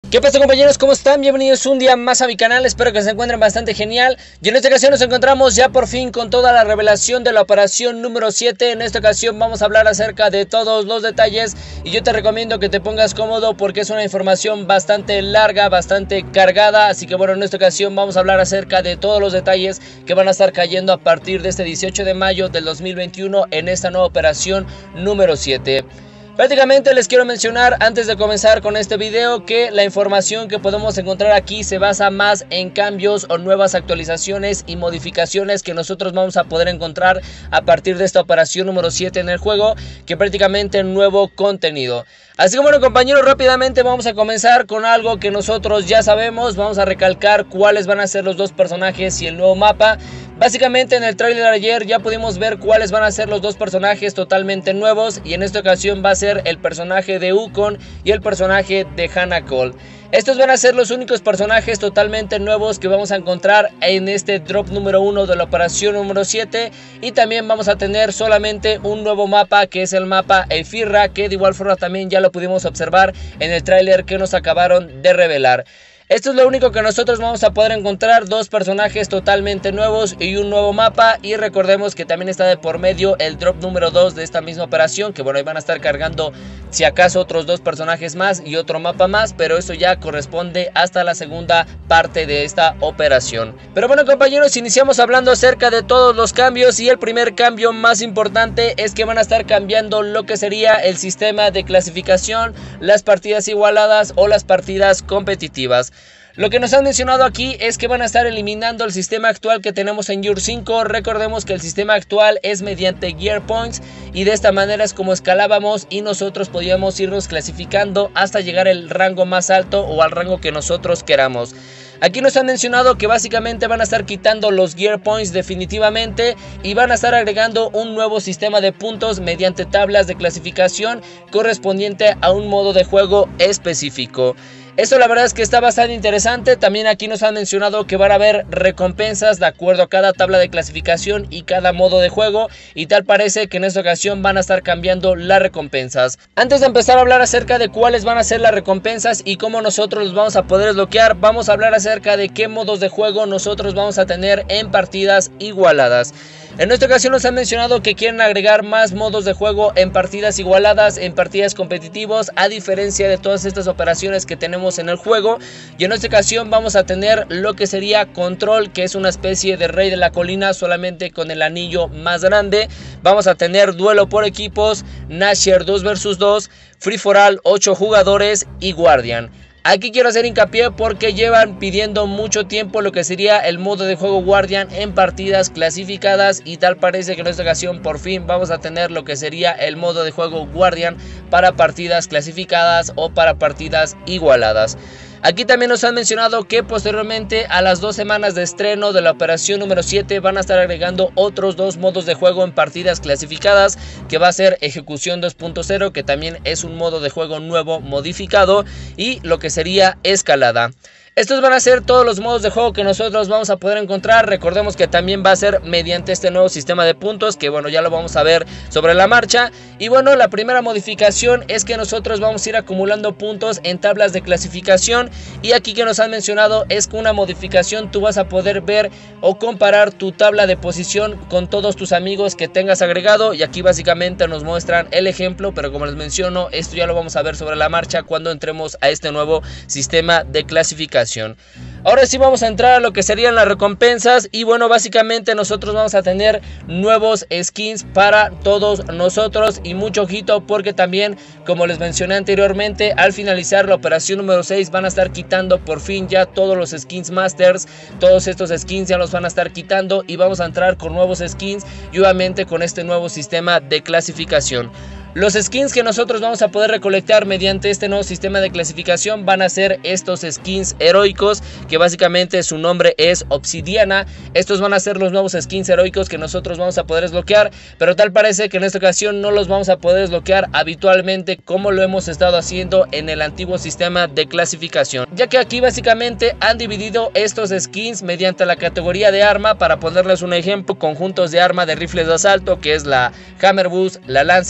¿Qué pasa, compañeros? ¿Cómo están? Bienvenidos un día más a mi canal, espero que se encuentren bastante genial. Y en esta ocasión nos encontramos ya por fin con toda la revelación de la operación número 7. En esta ocasión vamos a hablar acerca de todos los detalles y yo te recomiendo que te pongas cómodo porque es una información bastante larga, bastante cargada. Así que bueno, en esta ocasión vamos a hablar acerca de todos los detalles que van a estar cayendo a partir de este 18 de mayo del 2021 en esta nueva operación número 7. Prácticamente les quiero mencionar antes de comenzar con este video que la información que podemos encontrar aquí se basa más en cambios o nuevas actualizaciones y modificaciones que nosotros vamos a poder encontrar a partir de esta operación número 7 en el juego, que prácticamente nuevo contenido. Así que bueno, compañeros, rápidamente vamos a comenzar con algo que nosotros ya sabemos. Vamos a recalcar cuáles van a ser los dos personajes y el nuevo mapa. Básicamente en el tráiler de ayer ya pudimos ver cuáles van a ser los dos personajes totalmente nuevos, y en esta ocasión va a ser el personaje de Wukong y el personaje de Hannah Cole. Estos van a ser los únicos personajes totalmente nuevos que vamos a encontrar en este drop número 1 de la operación número 7. Y también vamos a tener solamente un nuevo mapa, que es el mapa Elfirra, que de igual forma también ya lo pudimos observar en el tráiler que nos acabaron de revelar. Esto es lo único que nosotros vamos a poder encontrar, dos personajes totalmente nuevos y un nuevo mapa. Y recordemos que también está de por medio el drop número 2 de esta misma operación, que bueno, ahí van a estar cargando si acaso otros dos personajes más y otro mapa más, pero eso ya corresponde hasta la segunda parte de esta operación. Pero bueno, compañeros, iniciamos hablando acerca de todos los cambios, y el primer cambio más importante es que van a estar cambiando lo que sería el sistema de clasificación, las partidas igualadas o las partidas competitivas. Lo que nos han mencionado aquí es que van a estar eliminando el sistema actual que tenemos en Year 5. Recordemos que el sistema actual es mediante Gear Points, y de esta manera es como escalábamos y nosotros podíamos irnos clasificando hasta llegar al rango más alto o al rango que nosotros queramos. Aquí nos han mencionado que básicamente van a estar quitando los Gear Points definitivamente y van a estar agregando un nuevo sistema de puntos mediante tablas de clasificación correspondiente a un modo de juego específico. Esto la verdad es que está bastante interesante. También aquí nos han mencionado que van a haber recompensas de acuerdo a cada tabla de clasificación y cada modo de juego, y tal parece que en esta ocasión van a estar cambiando las recompensas. Antes de empezar a hablar acerca de cuáles van a ser las recompensas y cómo nosotros los vamos a poder desbloquear, vamos a hablar acerca de qué modos de juego nosotros vamos a tener en partidas igualadas. En esta ocasión nos han mencionado que quieren agregar más modos de juego en partidas igualadas, en partidas competitivos, a diferencia de todas estas operaciones que tenemos en el juego. Y en esta ocasión vamos a tener lo que sería Control, que es una especie de Rey de la Colina, solamente con el anillo más grande. Vamos a tener Duelo por equipos, Nashor 2 vs 2, Free for All 8 jugadores y Guardian. Aquí quiero hacer hincapié porque llevan pidiendo mucho tiempo lo que sería el modo de juego Guardian en partidas clasificadas, y tal parece que en esta ocasión por fin vamos a tener lo que sería el modo de juego Guardian para partidas clasificadas o para partidas igualadas. Aquí también nos han mencionado que posteriormente a las 2 semanas de estreno de la operación número 7 van a estar agregando otros dos modos de juego en partidas clasificadas, que va a ser Ejecución 2.0, que también es un modo de juego nuevo modificado, y lo que sería Escalada. Estos van a ser todos los modos de juego que nosotros vamos a poder encontrar. Recordemos que también va a ser mediante este nuevo sistema de puntos, que bueno, ya lo vamos a ver sobre la marcha. Y bueno, la primera modificación es que nosotros vamos a ir acumulando puntos en tablas de clasificación. Y aquí que nos han mencionado es que una modificación tú vas a poder ver o comparar tu tabla de posición con todos tus amigos que tengas agregado. Y aquí básicamente nos muestran el ejemplo, pero como les menciono, esto ya lo vamos a ver sobre la marcha cuando entremos a este nuevo sistema de clasificación. Ahora sí vamos a entrar a lo que serían las recompensas, y bueno, básicamente nosotros vamos a tener nuevos skins para todos nosotros, y mucho ojito porque también, como les mencioné anteriormente, al finalizar la operación número 6 van a estar quitando por fin ya todos los skins masters. Todos estos skins ya los van a estar quitando y vamos a entrar con nuevos skins y obviamente con este nuevo sistema de clasificación. Los skins que nosotros vamos a poder recolectar mediante este nuevo sistema de clasificación van a ser estos skins heroicos, que básicamente su nombre es Obsidiana. Estos van a ser los nuevos skins heroicos que nosotros vamos a poder desbloquear, pero tal parece que en esta ocasión no los vamos a poder desbloquear habitualmente como lo hemos estado haciendo en el antiguo sistema de clasificación, ya que aquí básicamente han dividido estos skins mediante la categoría de arma. Para ponerles un ejemplo, conjuntos de arma de rifles de asalto, que es la Hammer Burst, la Lancer, la Red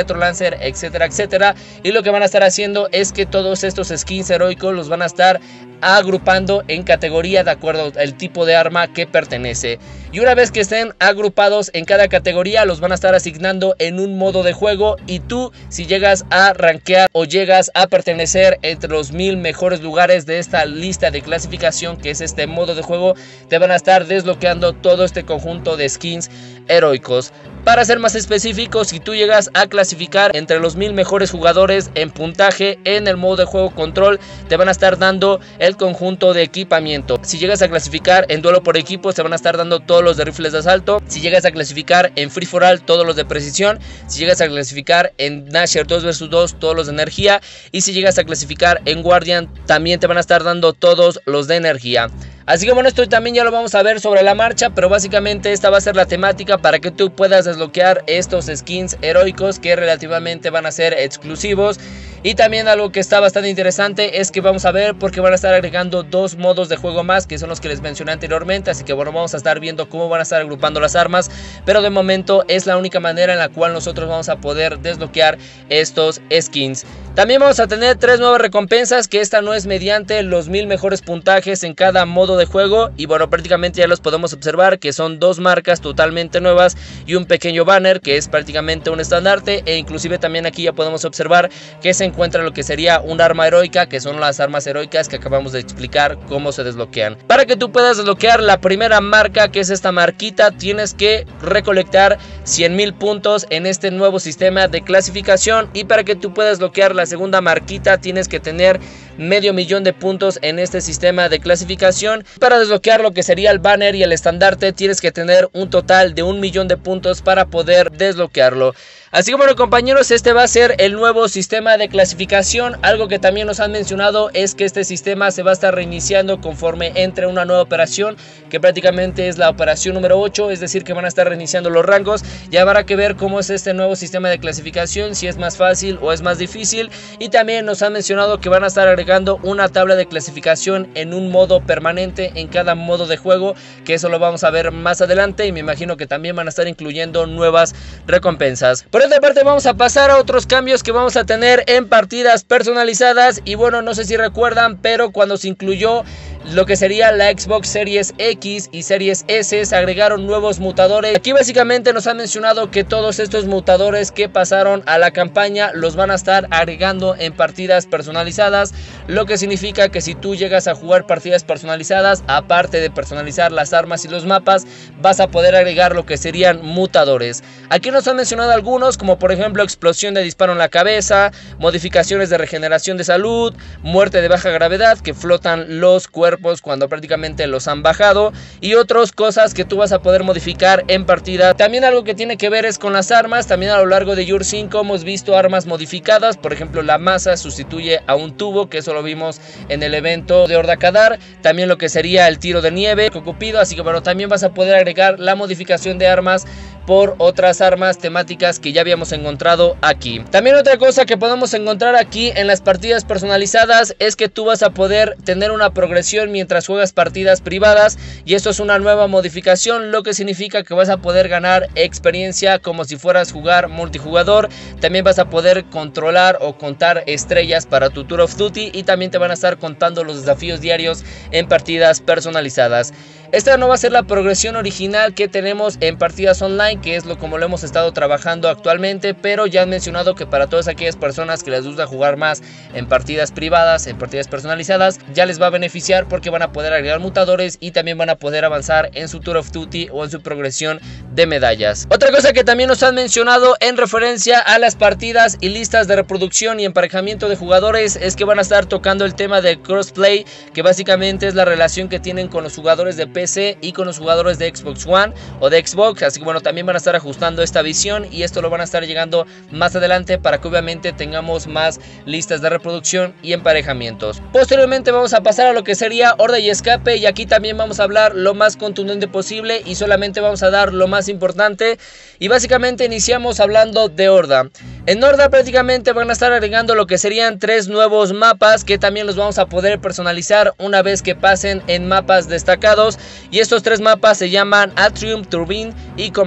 Lancer, etcétera, etcétera. Y lo que van a estar haciendo es que todos estos skins heroicos los van a estar agrupando en categoría de acuerdo al tipo de arma que pertenece. Y una vez que estén agrupados en cada categoría, los van a estar asignando en un modo de juego. Y tú, si llegas a rankear o llegas a pertenecer entre los 1000 mejores lugares de esta lista de clasificación, que es este modo de juego, te van a estar desbloqueando todo este conjunto de skins heroicos. Para ser más específicos, si tú llegas a clasificar entre los 1000 mejores jugadores en puntaje en el modo de juego control, te van a estar dando el conjunto de equipamiento. Si llegas a clasificar en duelo por equipos, te van a estar dando todos los de rifles de asalto. Si llegas a clasificar en free for all, todos los de precisión. Si llegas a clasificar en Nasher 2 vs 2, todos los de energía. Y si llegas a clasificar en Guardian, también te van a estar dando todos los de energía. Así que bueno, esto también ya lo vamos a ver sobre la marcha, pero básicamente esta va a ser la temática para que tú puedas desbloquear estos skins heroicos que relativamente van a ser exclusivos. Y también algo que está bastante interesante es que vamos a ver porque van a estar agregando 2 modos de juego más, que son los que les mencioné anteriormente. Así que bueno, vamos a estar viendo cómo van a estar agrupando las armas, pero de momento es la única manera en la cual nosotros vamos a poder desbloquear estos skins. También vamos a tener 3 nuevas recompensas, que esta no es mediante los 1000 mejores puntajes en cada modo de juego. Y bueno, prácticamente ya los podemos observar, que son 2 marcas totalmente nuevas y un pequeño banner que es prácticamente un estandarte. E inclusive también aquí ya podemos observar que se encuentra lo que sería un arma heroica, que son las armas heroicas que acabamos de explicar cómo se desbloquean. Para que tú puedas desbloquear la primera marca, que es esta marquita, tienes que recolectar 100,000 puntos en este nuevo sistema de clasificación. Y para que tú puedas desbloquear la segunda marquita, tienes que tener 500,000 de puntos en este sistema de clasificación. Para desbloquear lo que sería el banner y el estandarte, tienes que tener un total de 1,000,000 de puntos para poder desbloquearlo. Así que bueno, compañeros, este va a ser el nuevo sistema de clasificación. Algo que también nos han mencionado es que este sistema se va a estar reiniciando conforme entre una nueva operación, que prácticamente es la operación número 8, es decir que van a estar reiniciando los rangos. Ya habrá que ver cómo es este nuevo sistema de clasificación, si es más fácil o es más difícil. Y también nos han mencionado que van a estar agregando una tabla de clasificación en un modo permanente en cada modo de juego, que eso lo vamos a ver más adelante. Y me imagino que también van a estar incluyendo nuevas recompensas. Por otra parte, vamos a pasar a otros cambios que vamos a tener en partidas personalizadas. Y bueno, no sé si recuerdan, pero cuando se incluyó lo que sería la Xbox Series X y Series S, se agregaron nuevos mutadores. Aquí básicamente nos han mencionado que todos estos mutadores que pasaron a la campaña los van a estar agregando en partidas personalizadas, lo que significa que si tú llegas a jugar partidas personalizadas, aparte de personalizar las armas y los mapas, vas a poder agregar lo que serían mutadores. Aquí nos han mencionado algunos, como por ejemplo explosión de disparo en la cabeza, modificaciones de regeneración de salud, muerte de baja gravedad, que flotan los cuerpos cuando prácticamente los han bajado, y otras cosas que tú vas a poder modificar en partida. También algo que tiene que ver es con las armas. También a lo largo de Year 5 hemos visto armas modificadas. Por ejemplo, la masa sustituye a un tubo, que eso lo vimos en el evento de Horda Kadar. También lo que sería el tiro de nieve, Cupido. Así que bueno, también vas a poder agregar la modificación de armas por otras armas temáticas que ya habíamos encontrado aquí. También otra cosa que podemos encontrar aquí en las partidas personalizadas es que tú vas a poder tener una progresión mientras juegas partidas privadas, y esto es una nueva modificación, lo que significa que vas a poder ganar experiencia como si fueras jugar multijugador. También vas a poder controlar o contar estrellas para tu Tour of Duty, y también te van a estar contando los desafíos diarios en partidas personalizadas. Esta no va a ser la progresión original que tenemos en partidas online, que es como lo hemos estado trabajando actualmente, pero ya han mencionado que para todas aquellas personas que les gusta jugar más en partidas privadas, en partidas personalizadas, ya les va a beneficiar porque van a poder agregar mutadores y también van a poder avanzar en su Tour of Duty o en su progresión de medallas. Otra cosa que también nos han mencionado en referencia a las partidas y listas de reproducción y emparejamiento de jugadores es que van a estar tocando el tema del crossplay, que básicamente es la relación que tienen con los jugadores de PC y con los jugadores de Xbox One o de Xbox. Así que bueno, también van a estar ajustando esta visión, y esto lo van a estar llegando más adelante para que obviamente tengamos más listas de reproducción y emparejamientos. Posteriormente vamos a pasar a lo que sería Horda y Escape, y aquí también vamos a hablar lo más contundente posible y solamente vamos a dar lo más importante. Y básicamente iniciamos hablando de Horda. En Horda prácticamente van a estar agregando lo que serían 3 nuevos mapas, que también los vamos a poder personalizar una vez que pasen en mapas destacados. Y estos 3 mapas se llaman Atrium, Turbine y Command.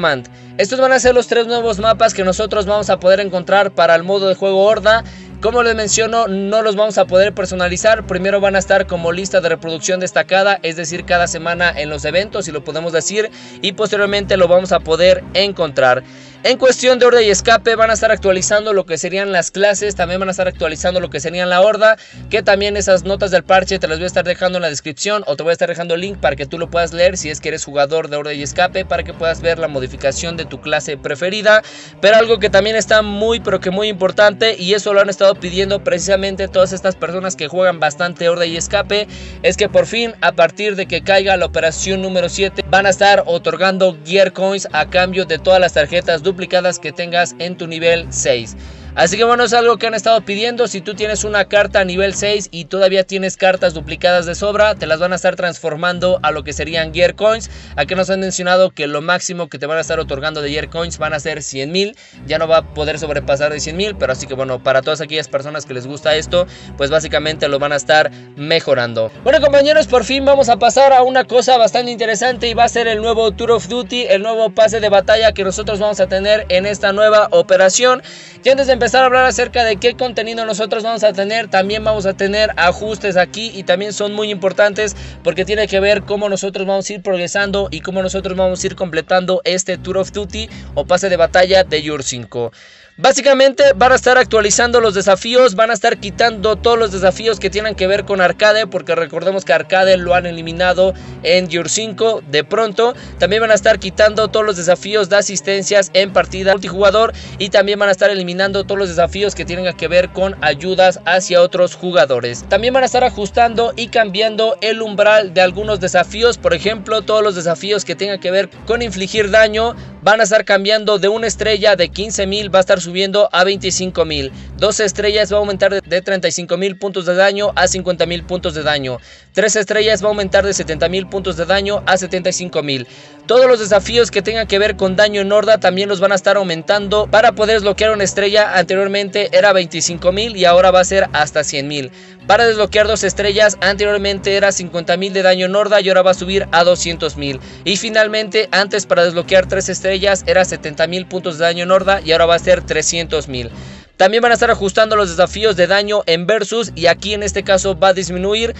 Estos van a ser los 3 nuevos mapas que nosotros vamos a poder encontrar para el modo de juego Horda. Como les menciono, no los vamos a poder personalizar. Primero van a estar como lista de reproducción destacada, es decir, cada semana en los eventos, si lo podemos decir, y posteriormente lo vamos a poder encontrar. En cuestión de Horda y Escape van a estar actualizando lo que serían las clases, también van a estar actualizando lo que serían la Horda, que también esas notas del parche te las voy a estar dejando en la descripción o te voy a estar dejando el link para que tú lo puedas leer si es que eres jugador de Horda y Escape, para que puedas ver la modificación de tu clase preferida. Pero algo que también está muy importante, y eso lo han estado pidiendo precisamente todas estas personas que juegan bastante Horda y Escape, es que por fin, a partir de que caiga la operación número 7, van a estar otorgando Gear Coins a cambio de todas las tarjetas duplicadas que tengas en tu nivel 6. Así que bueno, es algo que han estado pidiendo. Si tú tienes una carta a nivel 6 y todavía tienes cartas duplicadas de sobra, te las van a estar transformando a lo que serían Gear Coins. Aquí nos han mencionado que lo máximo que te van a estar otorgando de Gear Coins van a ser 100.000. Ya no va a poder sobrepasar de 100.000, pero así que bueno, para todas aquellas personas que les gusta esto, pues básicamente lo van a estar mejorando. Bueno compañeros, por fin vamos a pasar a una cosa bastante interesante, y va a ser el nuevo Tour of Duty, el nuevo pase de batalla que nosotros vamos a tener en esta nueva operación. Y antes de empezar a hablar acerca de qué contenido nosotros vamos a tener, también vamos a tener ajustes aquí, y también son muy importantes porque tiene que ver cómo nosotros vamos a ir progresando y cómo nosotros vamos a ir completando este Tour of Duty o pase de batalla de Year 5. Básicamente van a estar actualizando los desafíos, van a estar quitando todos los desafíos que tienen que ver con arcade, porque recordemos que arcade lo han eliminado en Year 5 de pronto. También van a estar quitando todos los desafíos de asistencias en partida multijugador, y también van a estar eliminando todos los desafíos que tienen que ver con ayudas hacia otros jugadores. También van a estar ajustando y cambiando el umbral de algunos desafíos. Por ejemplo, todos los desafíos que tengan que ver con infligir daño van a estar cambiando de una estrella de 15.000, va a estar subiendo a 25.000. 2 estrellas va a aumentar de 35.000 puntos de daño a 50.000 puntos de daño. 3 estrellas va a aumentar de 70.000 puntos de daño a 75.000. Todos los desafíos que tengan que ver con daño en horda también los van a estar aumentando. Para poder desbloquear una estrella, anteriormente era 25.000 y ahora va a ser hasta 100.000. Para desbloquear 2 estrellas, anteriormente era 50.000 de daño en horda y ahora va a subir a 200.000. Y finalmente, antes para desbloquear 3 estrellas era 70.000 puntos de daño en horda y ahora va a ser 300.000. También van a estar ajustando los desafíos de daño en versus, y aquí en este caso va a disminuir.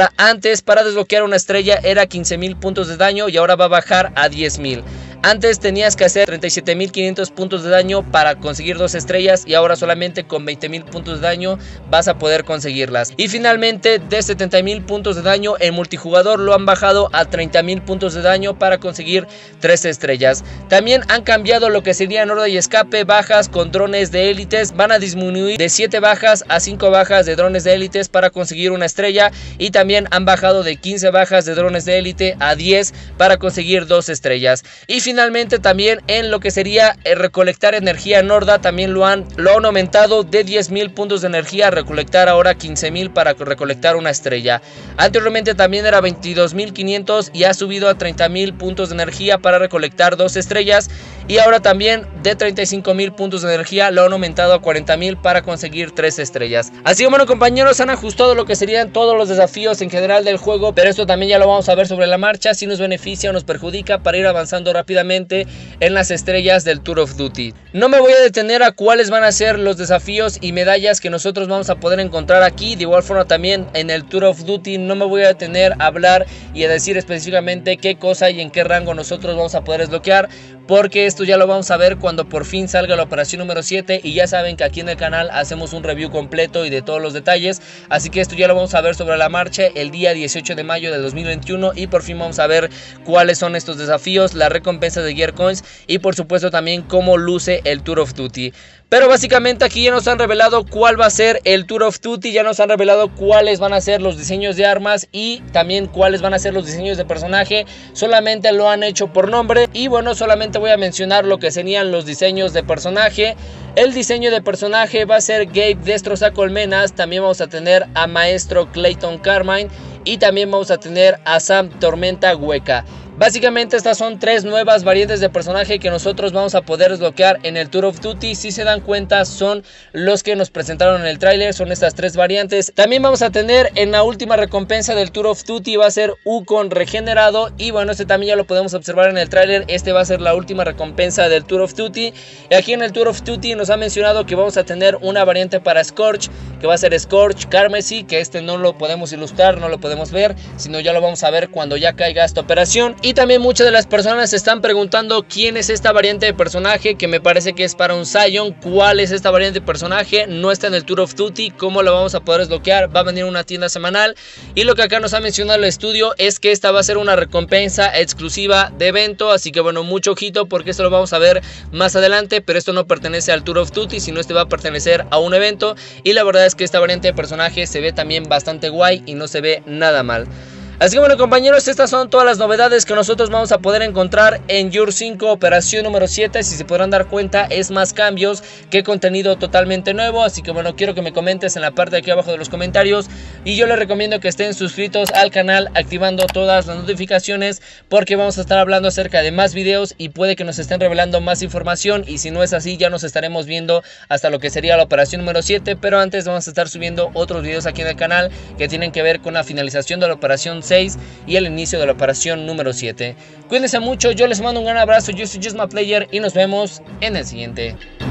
Para desbloquear una estrella era 15.000 puntos de daño y ahora va a bajar a 10.000. Antes tenías que hacer 37.500 puntos de daño para conseguir 2 estrellas y ahora solamente con 20.000 puntos de daño vas a poder conseguirlas. Y finalmente, de 70.000 puntos de daño en multijugador lo han bajado a 30.000 puntos de daño para conseguir 3 estrellas. También han cambiado lo que serían Horda y Escape bajas con drones de élites. Van a disminuir de 7 bajas a 5 bajas de drones de élites para conseguir una estrella, y también han bajado de 15 bajas de drones de élite a 10 para conseguir 2 estrellas. Y finalmente también en lo que sería recolectar energía en horda, también lo han aumentado de 10.000 puntos de energía a recolectar ahora 15.000 para recolectar una estrella. Anteriormente también era 22.500 y ha subido a 30.000 puntos de energía para recolectar 2 estrellas, y ahora también de 35.000 puntos de energía lo han aumentado a 40.000 para conseguir 3 estrellas. Así que bueno compañeros, han ajustado lo que serían todos los desafíos en general del juego, pero esto también ya lo vamos a ver sobre la marcha, si nos beneficia o nos perjudica para ir avanzando rápidamente en las estrellas del Tour of Duty. No me voy a detener a cuáles van a ser los desafíos y medallas que nosotros vamos a poder encontrar aquí. De igual forma también en el Tour of Duty no me voy a detener a hablar y a decir específicamente qué cosa y en qué rango nosotros vamos a poder desbloquear, porque esto ya lo vamos a ver cuando por fin salga la operación número 7, y ya saben que aquí en el canal hacemos un review completo y de todos los detalles, así que esto ya lo vamos a ver sobre la marcha el día 18 de mayo de 2021, y por fin vamos a ver cuáles son estos desafíos, las recompensas de Gear Coins y por supuesto también cómo luce el Tour of Duty. Pero básicamente aquí ya nos han revelado cuál va a ser el Tour of Duty, ya nos han revelado cuáles van a ser los diseños de armas y también cuáles van a ser los diseños de personaje. Solamente lo han hecho por nombre, y bueno, solamente voy a mencionar lo que serían los diseños de personaje. El diseño de personaje va a ser Gabe Destroza Colmenas, también vamos a tener a Maestro Clayton Carmine y también vamos a tener a Sam Tormenta Hueca. Básicamente estas son 3 nuevas variantes de personaje que nosotros vamos a poder desbloquear en el Tour of Duty. Si se dan cuenta, son los que nos presentaron en el tráiler, son estas 3 variantes. También vamos a tener en la última recompensa del Tour of Duty, va a ser Wukong regenerado, y bueno, este también ya lo podemos observar en el tráiler. Este va a ser la última recompensa del Tour of Duty. Y aquí en el Tour of Duty nos ha mencionado que vamos a tener una variante para Scorch, que va a ser Scorch Carmesí, que este no lo podemos ilustrar, no lo podemos ver, sino ya lo vamos a ver cuando ya caiga esta operación. Y también muchas de las personas se están preguntando quién es esta variante de personaje, que me parece que es para un Zion. ¿Cuál es esta variante de personaje? No está en el Tour of Duty. ¿Cómo lo vamos a poder desbloquear? Va a venir una tienda semanal, y lo que acá nos ha mencionado el estudio es que esta va a ser una recompensa exclusiva de evento, así que bueno, mucho ojito porque esto lo vamos a ver más adelante, pero esto no pertenece al Tour of Duty, sino este va a pertenecer a un evento, y la verdad es que esta variante de personaje se ve también bastante guay y no se ve nada mal. Así que bueno, compañeros, estas son todas las novedades que nosotros vamos a poder encontrar en Year 5 operación número 7. Si se podrán dar cuenta, es más cambios que contenido totalmente nuevo. Así que bueno, quiero que me comentes en la parte de aquí abajo de los comentarios, y yo les recomiendo que estén suscritos al canal, activando todas las notificaciones, porque vamos a estar hablando acerca de más videos y puede que nos estén revelando más información, y si no es así ya nos estaremos viendo hasta lo que sería la operación número 7. Pero antes vamos a estar subiendo otros videos aquí en el canal que tienen que ver con la finalización de la operación 6 y el inicio de la operación número 7. Cuídense mucho, yo les mando un gran abrazo, yo soy JustMyPlayer y nos vemos en el siguiente.